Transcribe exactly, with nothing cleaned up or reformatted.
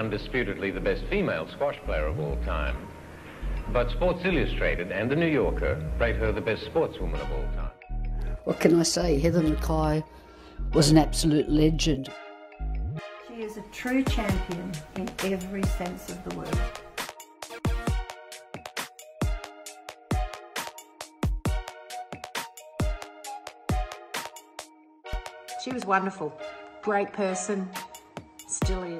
undisputedly the best female squash player of all time, but Sports Illustrated and The New Yorker rate her the best sportswoman of all time. What can I say? Heather Mckay was an absolute legend. She is a true champion in every sense of the word. She was wonderful, great person, still is.